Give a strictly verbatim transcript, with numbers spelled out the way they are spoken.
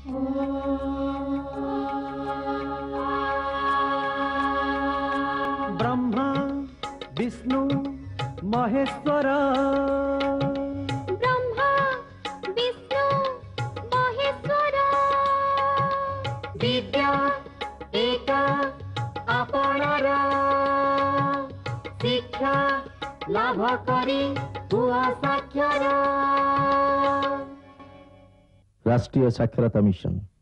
ब्रह्मा विष्णु महेश्वर ब्रह्मा विष्णु महेश्वर विद्या एक आपणार शिक्षा लाभ करी हुआ साक्षर। राष्ट्रीय साक्षरता मिशन।